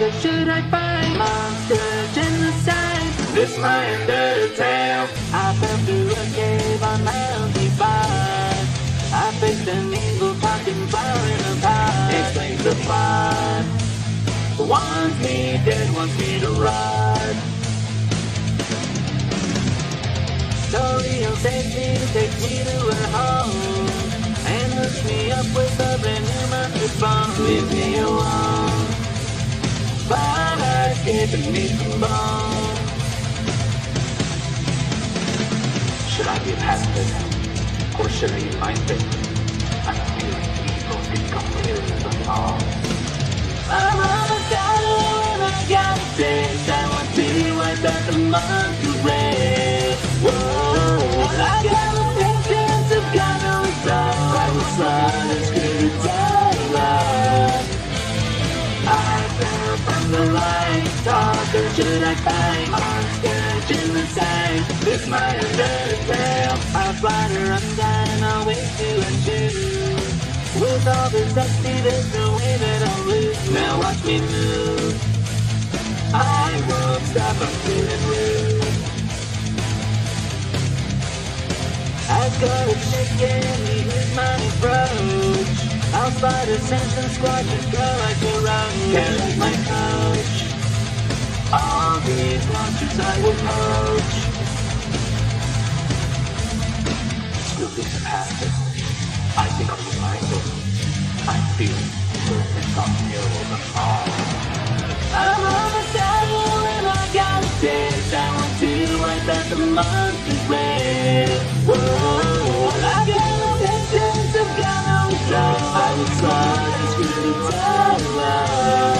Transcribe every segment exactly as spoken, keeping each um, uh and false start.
Darker should I find monster genocide? This my Undertale. I fell through a cave on Mountain Five. I faced an evil talking flower in a pie. Explains the plot. Wants me dead, wants me to rot. Toriel saves me, takes me to her home, and hooks me up with a brand new microphone. Leaves me alone, but I escaping me from bone. Should I be a pacifist, or should I unite it? I'm feeling evil, become clear as I fall. I'm on a battle and I got a taste. I want to wipe out the monkey race. Whoa, I got a patience, I've got no resolve. I was slow, it's good to die. I fell from the light. Darker should I find monster genocide? This my Undertale. I fly to run down and I'll wait to undo. With all this dusty, there's no way that I'll lose. Now watch me move. I won't stop, I'm feeling rude. I've got it shaking, here's my approach. I'll slide ascension squad, just go like a round. Can't leave my coach. All these monsters I will poach. Screw this past. I think I'll be mindful. I'm feeling perfect on you the fall. I'm on the saddle and I got a taste. I want to wipe out the monster's race. Whoa, I got no patience, I've got no resolve. I was smart, it's good to tell.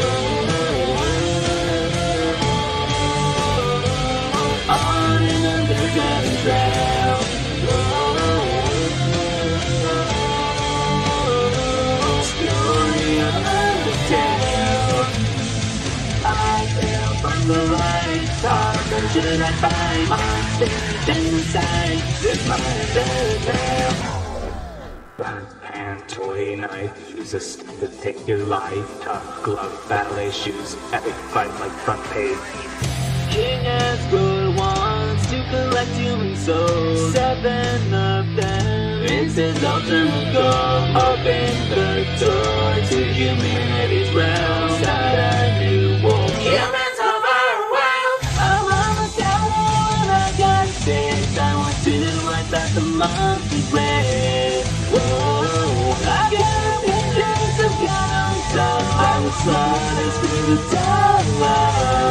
On an underground trail. I fell from the light. Darker should I find monster genocide? This my Undertale. Burnt pan, toy knife, use a stick to take your life. Tough glove, ballet shoes, epic fight like front page. King Asgore wants to collect human souls. Seven of them is his ultimate goal. Open the door to humanity's realm. Start a new war. Humans of our world. I'm on the saddle and I got a taste. I want to wipe out the monkey race. Whoa, I got a patience, I've got no soul. I was slow, it's good to die.